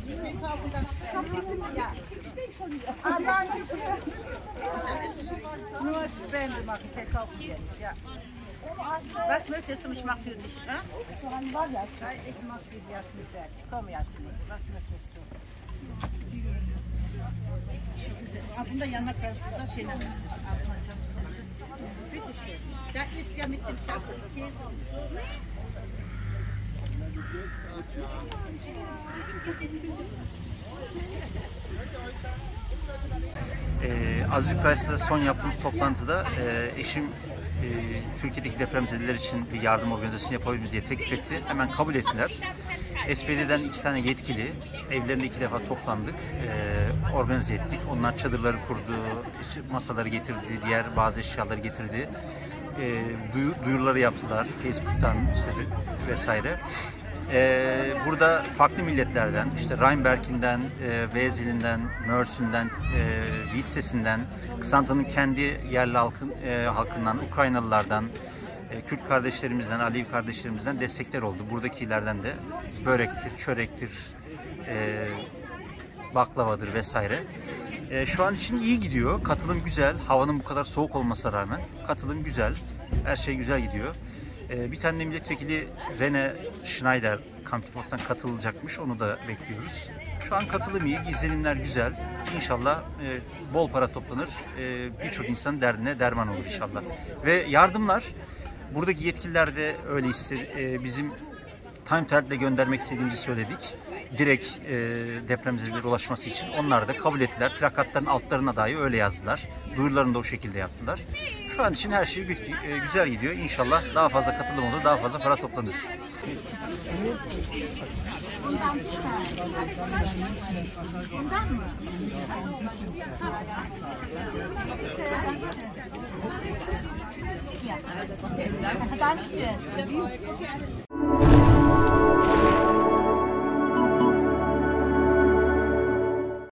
Ja. Nur Spende mache ich, verkaufen wir nicht, ja. Was möchtest du? Ich mache für dich, ne? Ich mache für dich Jasmin fertig. Komm, Jasmin, was möchtest du? Bunda yanına karıştırsa şeyine alacağım sana. Bitte schön. Da ist ja mit dem Schafel Käse und so. Az yukarıda son yaptığımız toplantıda eşim Türkiye'deki depremzedeler için bir yardım organizasyonu yapabiliriz diye teklif etti. Hemen kabul ettiler. SPD'den 2 tane yetkili, evlerinde 2 defa toplandık, organize ettik. Onlar çadırları kurdu, masaları getirdi, diğer bazı eşyaları getirdi. Duyuruları yaptılar Facebook'tan işte vesaire. Burada farklı milletlerden, işte Rheinberg'inden, Weseli'nden, Mörs'ünden, Vitsesi'nden, Kısantı'nın kendi yerli halkından, Ukraynalılardan, Kürt kardeşlerimizden, Alevi kardeşlerimizden destekler oldu. Buradakilerden de börektir, çörektir, baklavadır vesaire. Şu an için iyi gidiyor. Katılım güzel. Havanın bu kadar soğuk olmasına rağmen katılım güzel. Her şey güzel gidiyor. Bir tane de milletvekili Rene Schneider Kampingport'tan katılacakmış. Onu da bekliyoruz. Şu an katılım iyi, izlenimler güzel. İnşallah bol para toplanır. Birçok insanın derdine derman olur inşallah. Ve yardımlar, buradaki yetkililer de öyle istedi. Bizim TimeTel'le göndermek istediğimizi söyledik. Direkt depremzedelere ulaşması için. Onlar da kabul ettiler. Plakatların altlarına dahi öyle yazdılar. Duyurularını da o şekilde yaptılar. Şu an için her şey güzel gidiyor. İnşallah daha fazla katılım olur, daha fazla para toplanır. Dankeschön.